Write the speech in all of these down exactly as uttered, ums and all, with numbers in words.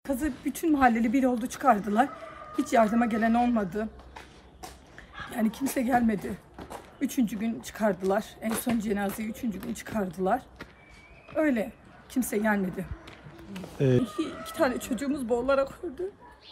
Kızı bütün mahalleli bir oldu çıkardılar. Hiç yardıma gelen olmadı. Yani kimse gelmedi. Üçüncü gün çıkardılar. En son cenazeyi üçüncü gün çıkardılar. Öyle. Kimse gelmedi. Evet. İki, iki tane çocuğumuz boğularak öldü.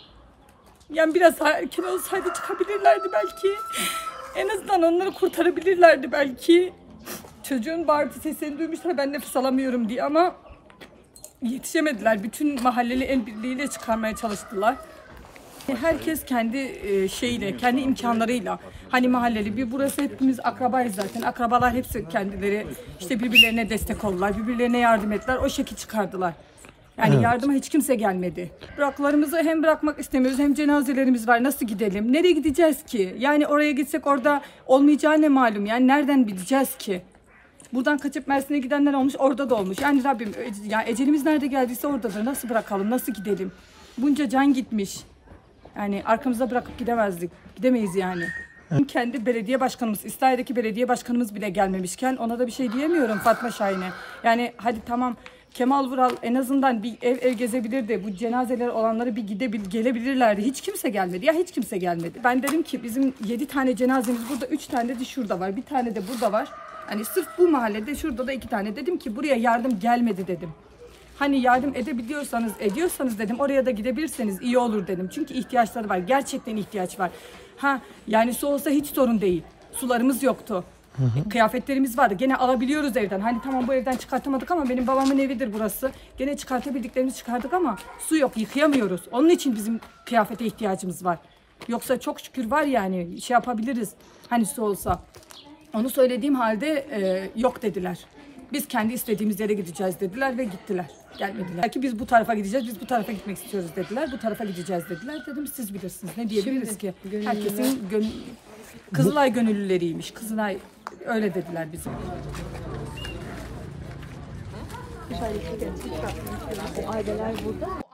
Yani biraz daha erken olsaydı çıkabilirlerdi belki. En azından onları kurtarabilirlerdi belki. Çocuğun bağırtı sesini duymuşlar, ben nefes alamıyorum diye, ama yetişemediler. Bütün mahalleli el birliğiyle çıkarmaya çalıştılar. Herkes kendi şeyle, kendi imkanlarıyla. Hani mahalleli bir, burası hepimiz akrabayız zaten. Akrabalar hepsi kendileri işte birbirlerine destek oldular, birbirlerine yardım ettiler. O şekil çıkardılar. Yani evet. Yardıma hiç kimse gelmedi. Bıraklarımızı hem bırakmak istemiyoruz, hem cenazelerimiz var. Nasıl gidelim? Nereye gideceğiz ki? Yani oraya gitsek orada olmayacağı ne malum? Yani nereden bileceğiz ki? Buradan kaçıp Mersin'e gidenler olmuş, orada da olmuş. Yani Rabbim, yani ecelimiz nerede geldiyse oradadır. Nasıl bırakalım? Nasıl gidelim? Bunca can gitmiş. Yani arkamızda bırakıp gidemezdik. Gidemeyiz yani. Evet. Kendi belediye başkanımız, İslahiye'deki belediye başkanımız bile gelmemişken ona da bir şey diyemiyorum Fatma Şahin'e. Yani hadi tamam, Kemal Vural en azından bir ev ev gezebilirdi. Bu cenazeler olanları bir gidebil gelebilirlerdi. Hiç kimse gelmedi. Ya hiç kimse gelmedi. Ben dedim ki bizim yedi tane cenazemiz burada, üç tane de şurada var. Bir tane de burada var. Hani sırf bu mahallede şurada da iki tane. Dedim ki buraya yardım gelmedi dedim. Hani yardım edebiliyorsanız, ediyorsanız dedim, oraya da gidebilirseniz iyi olur dedim. Çünkü ihtiyaçları var. Gerçekten ihtiyaç var. Ha yani su olsa hiç sorun değil. Sularımız yoktu. Hı hı. Kıyafetlerimiz vardı. Gene alabiliyoruz evden. Hani tamam bu evden çıkartamadık ama benim babamın evidir burası. Gene çıkartabildiklerimizi çıkardık ama su yok, yıkayamıyoruz. Onun için bizim kıyafete ihtiyacımız var. Yoksa çok şükür var yani, şey yapabiliriz. Hani su olsa. Onu söylediğim halde e, yok dediler. Biz kendi istediğimiz yere gideceğiz dediler ve gittiler. Gelmediler. Belki biz bu tarafa gideceğiz, biz bu tarafa gitmek istiyoruz dediler. Bu tarafa gideceğiz dediler. Dedim siz bilirsiniz. Ne diyebiliriz Şimdi, ki? Gönüllüler. Herkesin gön Kızılay gönüllüleriymiş. Kızılay öyle dediler bize. O aileler burada.